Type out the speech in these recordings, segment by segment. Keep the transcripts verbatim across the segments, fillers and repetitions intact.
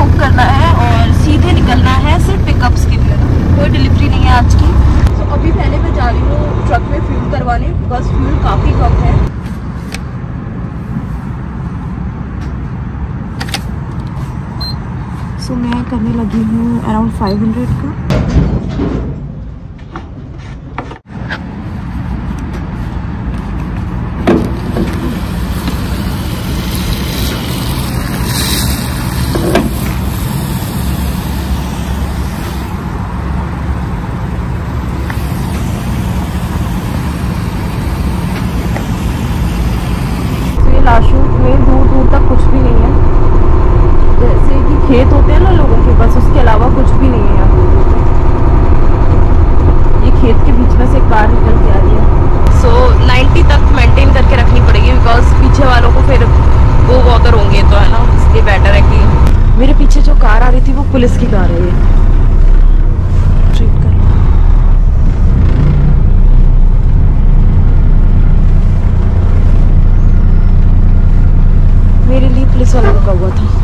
Book करना है और सीधे निकलना है सिर्फ पिकअप्स के लिए, कोई डिलीवरी नहीं है आज की। तो अभी पहले मैं जा रही हूँ ट्रक में फ्यूल करवाने, बस फ्यूल काफ़ी कम है। सो so, मैं करने लगी हूँ अराउंड फाइव हंड्रेड का। लाशों में दूर दूर तक कुछ भी नहीं है, जैसे कि खेत होते हैं ना लोगों के, बस उसके अलावा कुछ भी नहीं है यहाँ। ये खेत के बीच में से कार निकल के आ रही है। सो so, नाइन्टी तक मेंटेन करके रखनी पड़ेगी, बिकॉज पीछे वालों को फिर वो बॉदर होंगे, तो है ना, इसलिए बेटर है कि मेरे पीछे जो कार आ रही थी वो पुलिस की कार है। ये ट्रीट कर मेरे लिए पुलिस वाला रुका हुआ था।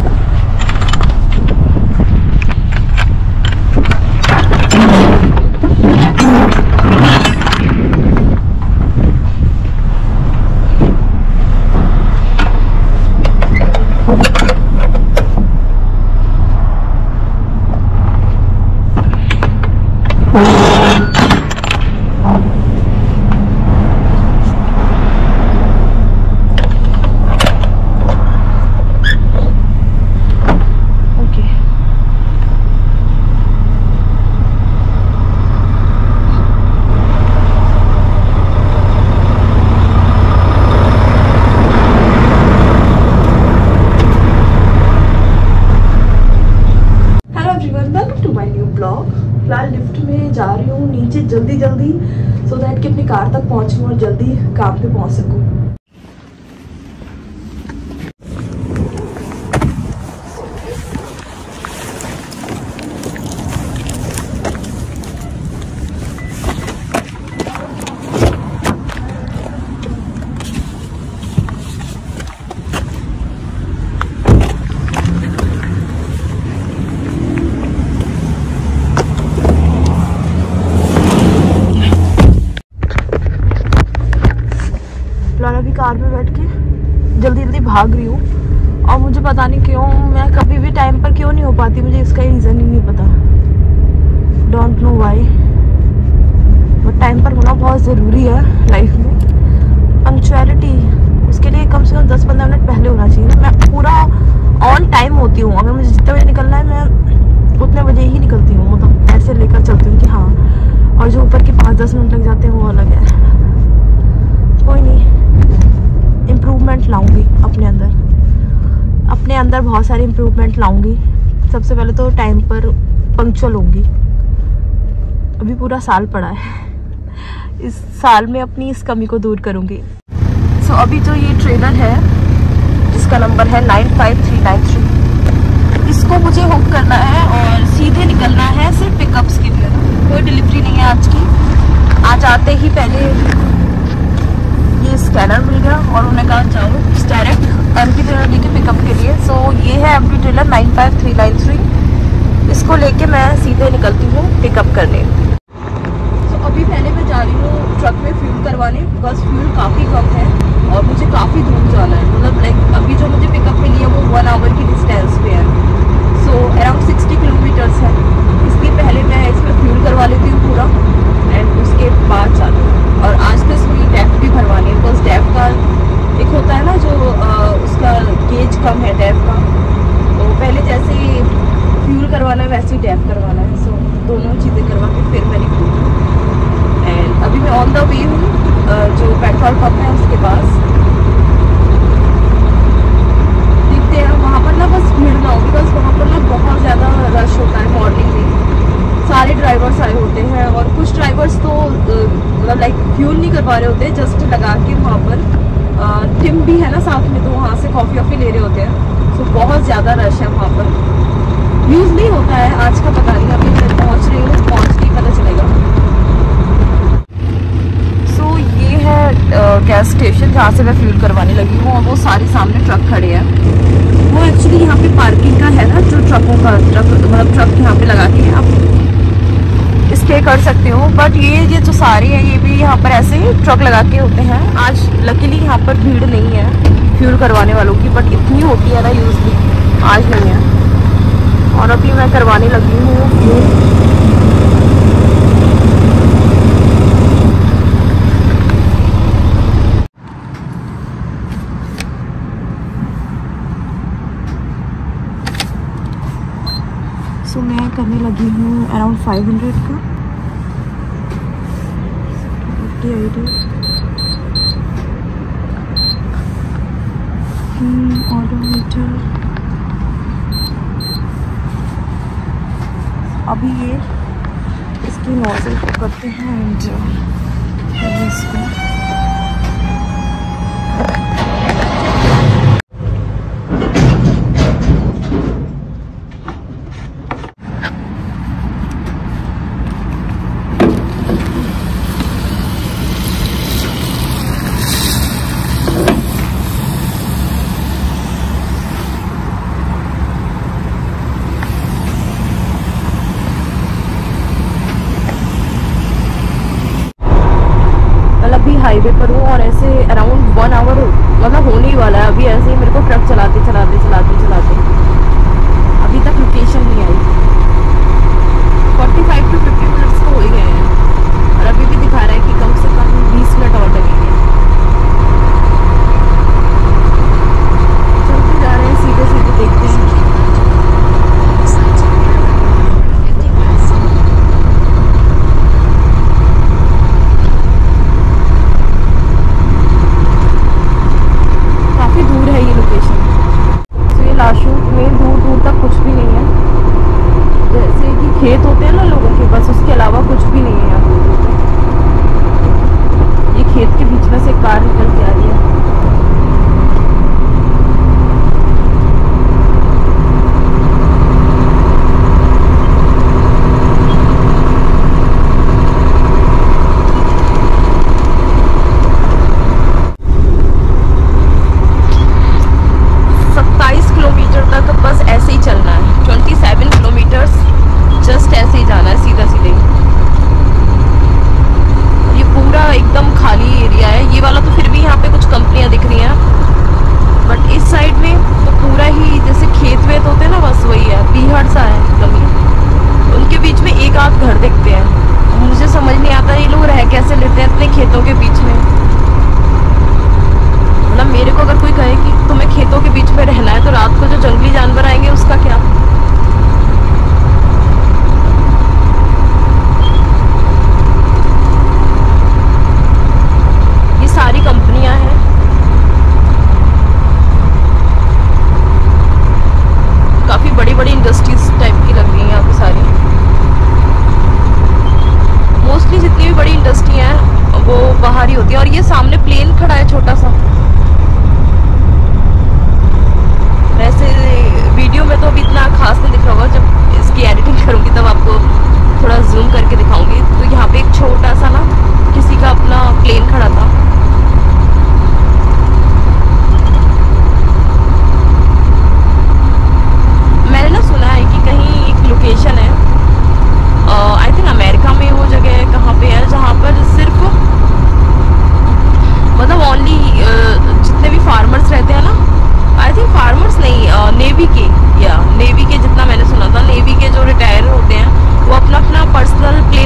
फिलहाल लिफ्ट में जा रही हूँ नीचे जल्दी जल्दी, सो दैट कि अपनी कार तक पहुँचूँ और जल्दी काम पे पहुँच सकूँ। अभी कार में बैठ के जल्दी जल्दी भाग रही हूँ, और मुझे पता नहीं क्यों मैं कभी भी टाइम पर क्यों नहीं हो पाती, मुझे इसका रीज़न ही नहीं पता। Don't know why, but time पर होना बहुत ज़रूरी है लाइफ में। पंक्चुअलिटी, उसके लिए कम से कम दस पंद्रह मिनट पहले होना चाहिए। मैं पूरा ऑन टाइम होती हूँ, अगर मुझे जितने बजे निकलना है मैं उतने बजे ही निकलती हूँ, मतलब ऐसे लेकर चलती हूँ कि हाँ। और जो ऊपर के पाँच दस मिनट लग जाते हैं वो अलग है, कोई नहीं। इम्प्रूवमेंट लाऊंगी अपने अंदर, अपने अंदर बहुत सारी इम्प्रूवमेंट लाऊंगी। सबसे पहले तो टाइम पर पंक्चुअल होंगी। अभी पूरा साल पड़ा है, इस साल में अपनी इस कमी को दूर करूंगी। सो so, अभी जो ये ट्रेलर है जिसका नंबर है nine five three nine three, इसको मुझे हुक करना है और सीधे निकलना है सिर्फ पिकअप्स के लिए, कोई डिलीवरी नहीं है आज की। आज आते ही पहले ये स्कैनर मिल गया और उन्होंने कहा जाओ डायरेक्ट एमपी ट्रेलर लेके पिकअप के लिए। सो so, ये है MP trailer nine five three nine three, इसको लेके मैं सीधे निकलती हूँ पिकअप करने। सो so, अभी पहले मैं जा रही हूँ ट्रक में फ्यूल करवाने, बस फ्यूल काफ़ी कम है और मुझे काफ़ी दूर जाना है। मतलब लाइक अभी जो मुझे पिकअप मिली है वो वन आवर की डिस्टेंस पे है, सो अराउंड सिक्सटी किलोमीटर्स है। इसलिए पहले मैं इसमें फ्यूल करवा लेती हूँ पूरा, एंड उसके बाद जाती हूँ। और आज तो इसमें डैफ भी भरवानी है, बिकॉज डैफ का एक होता है ना जो आ, उसका गेज कम है डैफ का, तो पहले जैसे ही फ्यूल करवाना है वैसे ही डैफ करवाना है। सो दोनों चीज़ें करवा के फिर मैं निकलूँ। एंड अभी मैं ऑन द वे हूँ जो पेट्रोल पंप है उसके पास। देखते हैं वहाँ पर ना बस भीड़ ना हो, बिकॉज वहाँ पर ना बहुत ज़्यादा रश होता है मॉर्निंग में, सारे ड्राइवर्स आए होते हैं और कुछ ड्राइवर्स तो मतलब लाइक फ्यूल नहीं करवा रहे होते, जस्ट लगा के वहाँ पर टिम भी है ना साथ में, तो वहाँ से कॉफ़ी वॉफ़ी ले रहे होते हैं। सो बहुत ज़्यादा रश है वहाँ पर, यूज़ नहीं होता है आज का, पता नहीं। अभी मैं पहुँच रही हूँ, पहुँच के पता चलेगा। सो so, ये है गैस स्टेशन जहाँ से मैं फ्यूल करवाने लगी हूँ, और वो सारे सामने ट्रक खड़े हैं। वो एक्चुअली यहाँ पे पार्किंग का है ना, जो ट्रकों का, ट्रक मतलब ट्रक यहाँ पे लगा के आप स्टे कर सकते हो। बट ये ये जो सारे हैं ये भी यहाँ पर ऐसे ट्रक लगा के होते हैं। आज लकीली यहाँ पर भीड़ नहीं है फ्यूल करवाने वालों की, बट इतनी होती है ना यूजली, आज नहीं है। और अभी मैं करवाने लगी हूँ फ्यूल। सो so, मैं करने लगी हूँ अराउंड फाइव हंड्रेड का ऑडोमीटर। अभी ये इसकी नोजल को करते हैं एंड इसको हाईवे पर हूँ और ऐसे अराउंड वन आवर मतलब होने ही वाला है। अभी ऐसे ही मेरे को ट्रक चलाते चलाते चलाते चलाते अभी तक लोकेशन नहीं आई। पैंतालीस टू पचास मिनट्स तो हो ही गए हैं और अभी भी दिखा रहा है कि कम से कम बीस मिनट और लगेंगे। चलते जा रहे हैं, सीधे सीधे देखते हैं। लाशों में दूर दूर तक कुछ भी नहीं है, जैसे कि खेत होते हैं ना लोगों के, बस उसके अलावा कुछ भी नहीं है यहाँ दूर दूर तक। ये खेत के बीच में से कार निकल के आ रही है। बस ऐसे ही चलना है, सत्ताईस किलोमीटर जस्ट ऐसे ही जाना है सीधा सीधे। ये पूरा एकदम खाली एरिया है। ये वाला तो फिर भी यहाँ पे कुछ कंपनियां दिख रही हैं, बट इस साइड में तो पूरा ही जैसे खेत वेत होते हैं ना, बस वही है, पीहड़ सा है एकदम ही। उनके बीच में एक आध घर दिखते हैं। मुझे समझ नहीं आता ये लोग रह कैसे लेते हैं इतने खेतों के बीच में। मतलब मेरे को अगर कोई कहे कि तुम्हें खेतों के बीच में रहना है तो रात को जो जंगली जानवर आएंगे उसका क्या। ये सारी कंपनियां हैं, काफी बड़ी बड़ी इंडस्ट्रीज टाइप की लग रही हैं यहाँ पे सारी। मोस्टली जितनी भी बड़ी इंडस्ट्री हैं वो बाहर ही होती है। और ये सामने प्लेन खड़ा है छोटा सा। वैसे वीडियो में तो अभी इतना खास नहीं दिख रहा होगा, जब इसकी एडिटिंग करूंगी तब आपको थोड़ा जूम करके दिखाऊंगी। तो यहाँ पे एक छोटा सा ना किसी का अपना प्लेन खड़ा था। मैंने ना सुना है कि कहीं एक लोकेशन है, आई थिंक अमेरिका में वो जगह है, कहाँ पे है, जहाँ पर सिर्फ मतलब ओनली जितने भी फार्मर्स रहते हैं ना, आई थिंक फार्मर्स नहीं, नेवी के या नेवी के, जितना मैंने सुना था नेवी के जो रिटायर होते हैं वो अपना अपना पर्सनल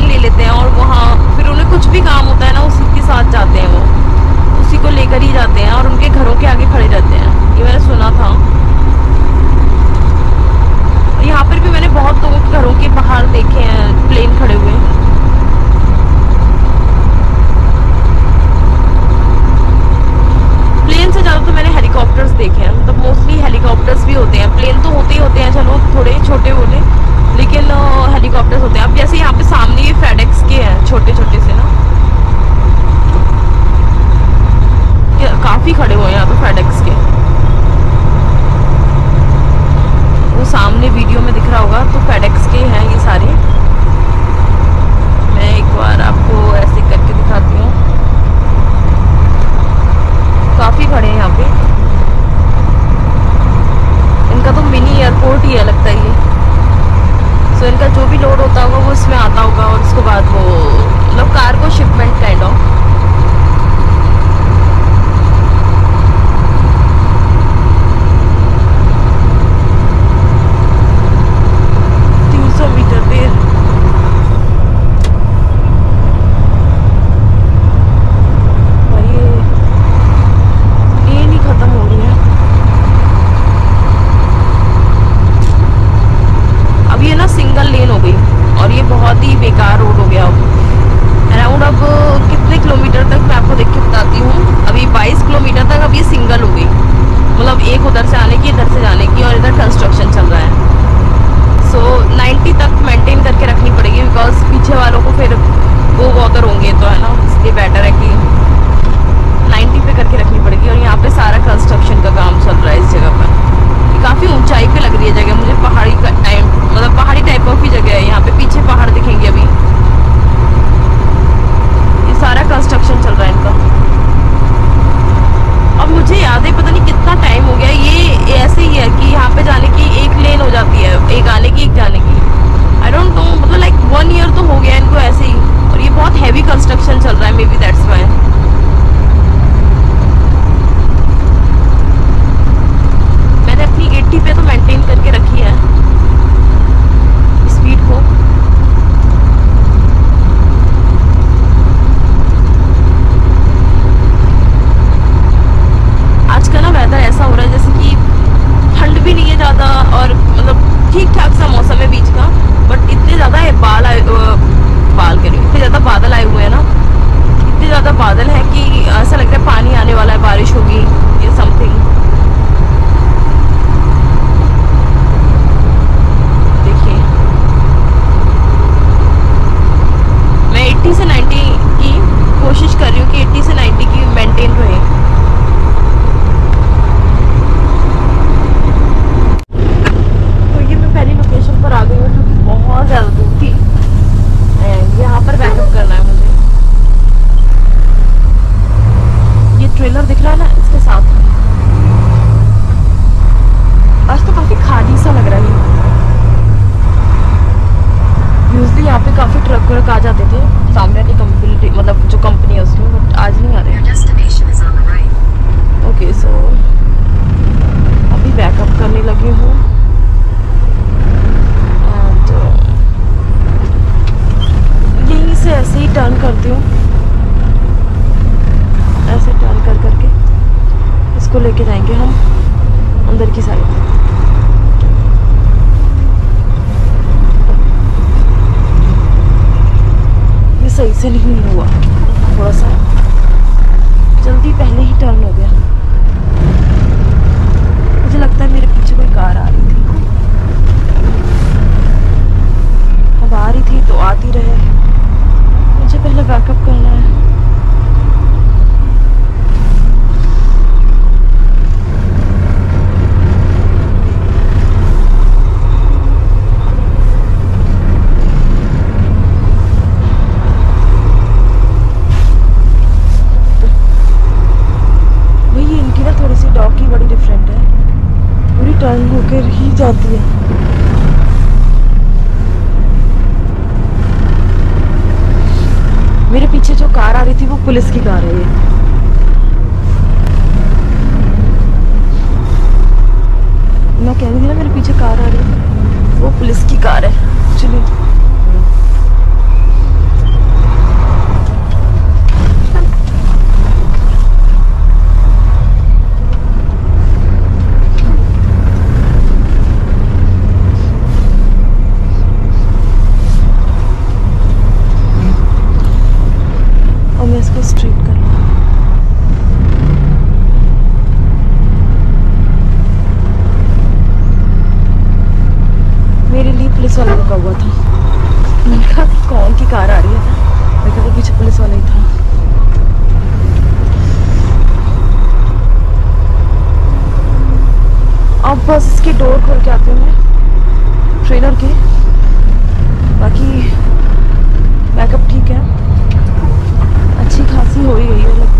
एयरपोर्ट ही है लगता है ये। सो इनका जो भी लोड होता होगा वो इसमें आता होगा और उसके बाद वो मतलब कार्गो शिपमेंट काइंड ऑफ। तीन सौ मीटर पे और ये ट्रेन ही खत्म हो रही है। अब ये ना सिंगल लेन हो गई और ये बहुत ही बेकार रोड हो गया। अब अराउंड अब कितने किलोमीटर तक मैं आपको देख के बताती हूँ। अभी बाईस किलोमीटर तक अब ये सिंगल हो गई, मतलब एक उधर से आने की इधर से जाने की, और इधर कंस्ट्रक्शन चल रहा है। सो so, नब्बे तक मेंटेन करके रखनी पड़ेगी बिकॉज पीछे वालों को फिर वो बॉदर होंगे, तो है ना, इसलिए बेटर है कि नब्बे पे करके रखनी पड़ेगी। और यहाँ पे सारा कंस्ट्रक्शन का काम चल रहा है इस जगह पर। काफ़ी ऊंचाई पे लग रही है जगह मुझे, पहाड़ी का टाइम मतलब पहाड़ी टाइप ऑफ ही जगह है। यहाँ पे पीछे पहाड़ दिखेंगे अभी। ये सारा कंस्ट्रक्शन चल रहा है इनका। अब मुझे याद है पता नहीं कितना टाइम हो गया, ये ऐसे ही है कि यहाँ पे जाने की एक लेन हो जाती है, एक आने की एक जाने की। आई डोंट नो, मतलब लाइक वन ईयर तो हो गया इनको ऐसे ही। और ये बहुत हैवी कंस्ट्रक्शन चल रहा है, मे बी दैट्स व्हाई। मैंने अपनी अस्सी पे तो मेंटेन करके रखी है स्पीड को। आज का ना वेदर ऐसा हो रहा है जैसे कि ठंड भी नहीं है ज़्यादा और मतलब ठीक ठाक सा मौसम है बीच का, बट इतने ज़्यादा बाल आए बाल करें इतने ज़्यादा बादल आए हुए हैं ना, इतने ज़्यादा बादल है कि ऐसा लग रहा है पानी आने वाला है, बारिश होगी ये समथिंग। देखिए मैं अस्सी से नब्बे की कोशिश कर रही हूँ कि अस्सी से नब्बे की मेंटेन रहे। पहली लोकेशन पर आ गई हूँ जो कि बहुत ज़्यादा दूर थी एंड यहाँ पर बैकअप करना है मुझे। ये ट्रेलर दिख रहा है ना, इसके साथ आज तो काफ़ी खाली सा लग रहा है। यूजली यहाँ पे काफ़ी ट्रक व्रक आ जाते थे सामने वाली कंपनी, मतलब जो कंपनी है उसमें, बट आज नहीं आ रहे। ओके सो अभी बैकअप करने लगी हूँ। यहीं से ऐसे ही टर्न करती हूँ, ऐसे टर्न कर करके इसको लेके जाएंगे हम अंदर की साइड। ये सही से नहीं हुआ, थोड़ा सा जल्दी पहले ही टर्न हो गया। मुझे लगता है मेरे पीछे कोई कार आ रही थी, अब आ रही थी तो आती रहे, मुझे पहले बैकअप करना है। वही इनकी ना थोड़ी सी डॉग की बड़ी डिफरेंट है, पूरी टर्न होकर ही जाती है। मेरे पीछे जो कार आ रही थी वो पुलिस की कार है। ये मैं कह रही थी ना मेरे पीछे कार आ रही है, वो पुलिस की कार है। चलिए स्ट्रेट कर लो। मेरे लिए पुलिस वाला रुका हुआ था, मैंने कहा कौन की कार आ रही है, मैं कहा वो पीछे पुलिस वाला ही था। अब बस इसके डोर खोल के आती हूँ मैं ट्रेलर के। बाकी बैकअप ठीक है, अच्छी खासी हो ही गई है लगभग।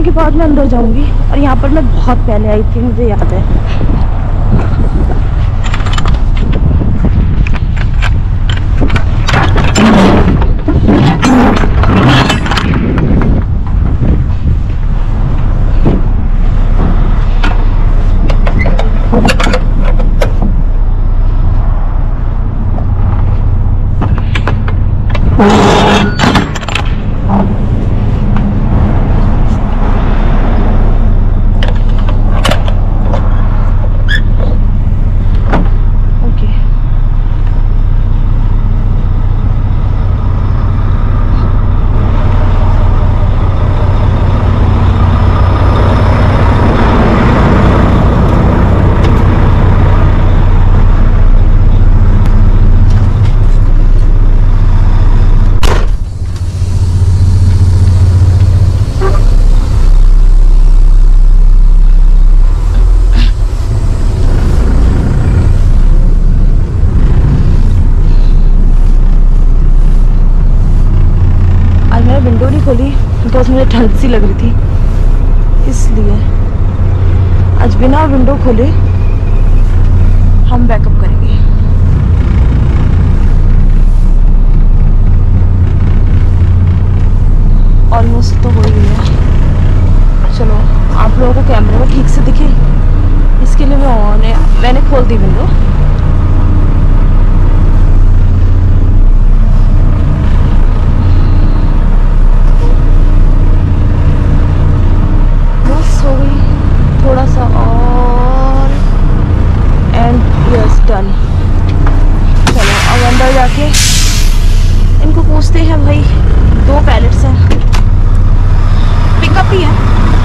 के बाद मैं अंदर जाऊंगी। और यहाँ पर मैं बहुत पहले आई थी, मुझे याद है। विंडो नहीं खोली बिकॉज मुझे ठंड सी लग रही थी, इसलिए आज बिना विंडो खोले हम बैकअप करेंगे। ऑलमोस्ट तो हो ही गया। चलो आप लोगों को कैमरे में ठीक से दिखे, इसके लिए मैं ऑन है, मैंने खोल दी विंडो। थोड़ा सा और एंड यस डन। चलो अब अंदर जाके इनको पूछते हैं। भाई दो पैलेट्स हैं, पिकअप ही है।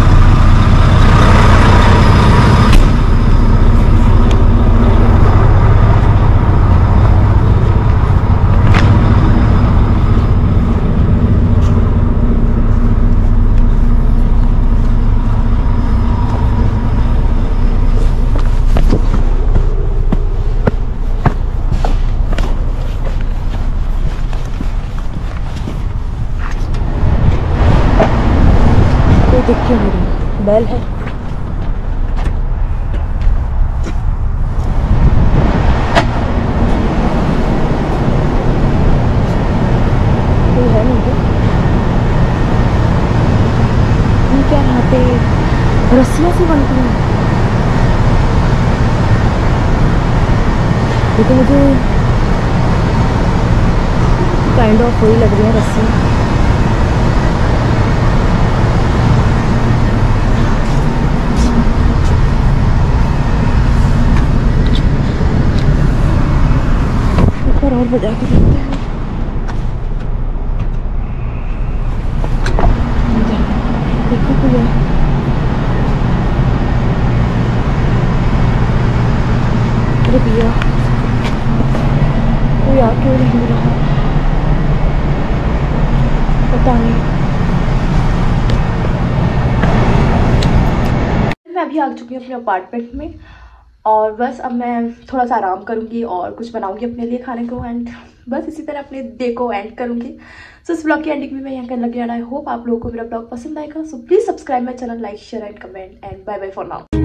देखिए मेरी बैल है। कोई है नहीं क्या? ये क्या यहाँ पे रस्सियाँ सी बनती हैं? ये तो मुझे काइंड ऑफ वही लग रही है रस्सी। और बजा के देखते हैं। देखो कोई है। अरे भैया कोई आ क्यों नहीं रहा, पता नहीं। मैं अभी आ चुकी हूँ अपने अपार्टमेंट में और बस अब मैं थोड़ा सा आराम करूंगी और कुछ बनाऊंगी अपने लिए खाने को एंड बस इसी तरह अपने डे को एंड करूंगी। सो इस ब्लॉग की एंडिंग भी मैं यहाँ करने लगी। आई होप आप लोगों को मेरा ब्लॉग पसंद आएगा। So please subscribe my channel, like share and comment and bye bye for now.